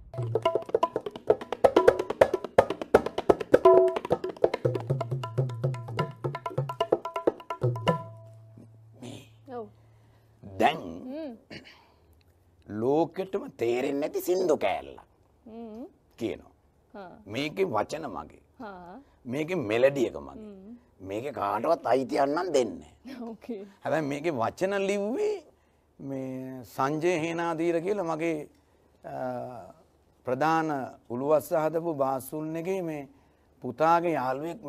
දැන් ලෝකෙටම තේරෙන්නේ නැති සින්දු කෑල්ල කියනවා. මේකේ වචන මගේ. මේකේ මෙලඩි එක මගේ. මේකේ කාටවත් අයිතියක් නම් දෙන්නේ නැහැ. හැබැයි මේකේ වචන ලිව්වේ මේ සංජය හේනාදීර කියලා මගේ ප්‍රධාන උළුවස්ස හදපු බාසුල්නේගේ මේ පුතාගේ යාළුවෙක්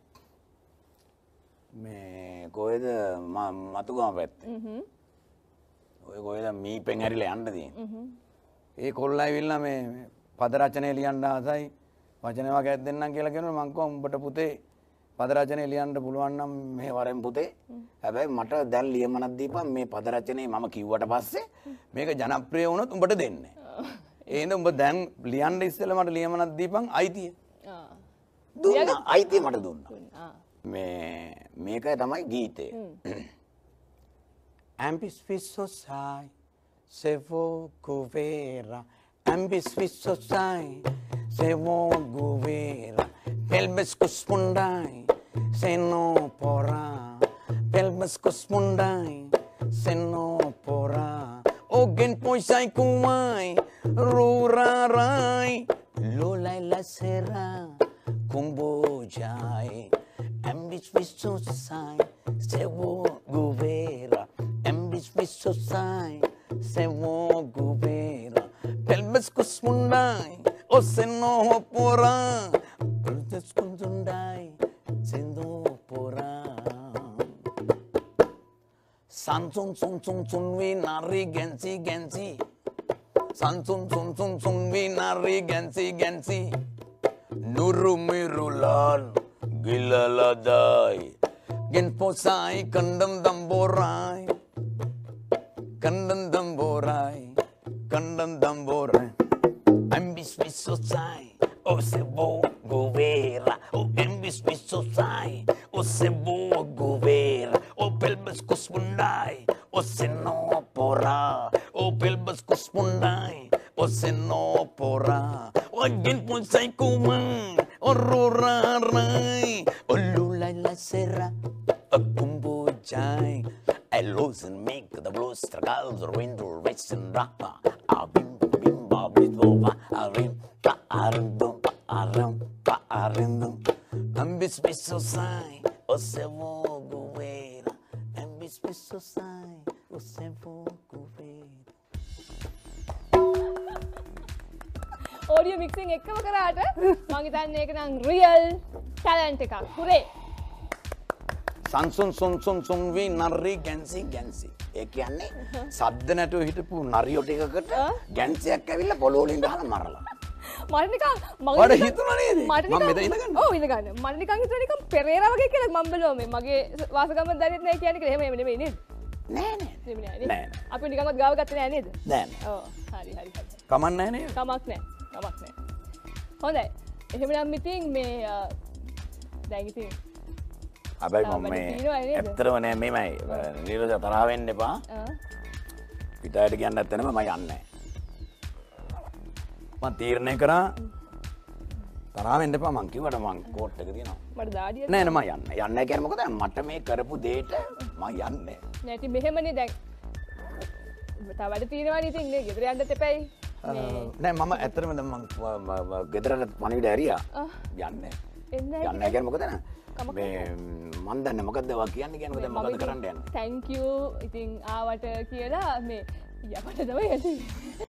මේ කොහෙද මතුගම පැත්තේ. ඔය කොහෙද මීපෙන් හැරිලා යන්න තියෙන්නේ. ඒ කොල්ලා ඇවිල්ලා මේ පද රචනය ලියන්න ආසයි වචන වගේක් දෙන්නම් කියලා කියනවා. මං කිව්වා උඹට පුතේ පද රචනය ලියන්න පුළුවන් නම් මේ වරෙන් පුතේ. හැබැයි මට දැන් ලියමනක් දීපන් මේ පද රචනය මම කිව්වට පස්සේ මේක ජනප්‍රිය වුණොත් උඹට දෙන්නේ. ඒ හින්දා උඹ දැන් ලියන්න ඉස්සෙල්ලා මට ලියමනක් දීපන් අයිතිය. දුන්නා අයිතිය මට දුන්නා. මේක තමයි ගීතය. Ambis visosai se vou govera ambis visosai se vou govera pelbes kuspundai se no pora pelbes kuspundai se no pora ogen poisai kumai rurarai lolai la sera kumbojai ambis visosai se vou govera ambis visosai se vou govera pelbes kusmundai o se no pora pelbes kusmundai se no pora sansun sun sun sun vi nari gensi gensi sansun sun sun sun vi nari gensi gensi nurumirulan gilaladai gen posai kandam damborai kandam damborai ambis visosai o se vou govera o ambis visosai o se vou govera o pelbes kuspundai o se no pora o pelbes kuspundai o se no pora o gen posai kumang o rurarai o lulai la serra a kumbujai I lose and make the blues struggles or window race and rapa abim bim babim bova arim pa arim dum pa arim dum ambis visosai o se vou govera ambis visosai o se vou govera audio mixing එක්කම කරාට මම හිතන්නේ ඒක නම් real talent එකක් පුරේ සංසුන් සුන් සුන් සුන් වී නරි ගැන්සි ගැන්සි. ඒ කියන්නේ සද්ද නැතුව හිටපු නරියෝ ටිකකට ගැන්සියක් ඇවිල්ලා පොළොව වලින් ගහලා මරලා. මට නිකන් මට හිතුණා නේද? මම මෙතන ඉඳගන්න. ඔව් ඉඳගන්න. මට නිකන් හිතුණා නිකන් පෙරේරා වගේ කියලා මම බැලුවා මේ මගේ වාසගම දරියත් නැහැ කියන්නේ කියලා. එහෙම නෙමෙයි නේද? නෑ නෑ. අපි නිකන්වත් ගාව ගත්තේ නැහැ නේද? නෑ. ඔව් හරි. කමක් නැහැ නේද? කමක් නැහැ. හොඳයි. එහෙමනම් ඉතින් මේ දැන් ඉතින් හැබැයි මම මේ ඇත්තටම නෑ මේමයි නිරෝධ තරහ වෙන්න එපා. පිටායට කියන්න නැත්නම් මම යන්නේ නෑ. මම තීරණය කරා තරහ වෙන්න එපා මං කිව්වට මං කෝට් එක තියෙනවා. මට දාඩිය නෑ නෑ මම යන්නේ. යන්නේ කියන්නේ මොකද මට මේ කරපු දෙයට මම යන්නේ. නෑ ඉතින් මෙහෙමනේ දැන් තව වැඩ තියෙනවානේ ඉතින් නේ ගෙදර යන්නත් එපැයි. නෑ මම ඇත්තටම දැන් මං ගෙදරට පණිවිඩ ඇරියා. යන්නේ. එන්නේ යන්නේ කියන්නේ මොකද නෑ මේ මන් දන්නේ මොකද්ද ඔයා කියන්නේ මොකද මොකද කරන්න යන්නේ thank you ඉතින් ආවට කියලා මේ යකට තමයි යන්නේ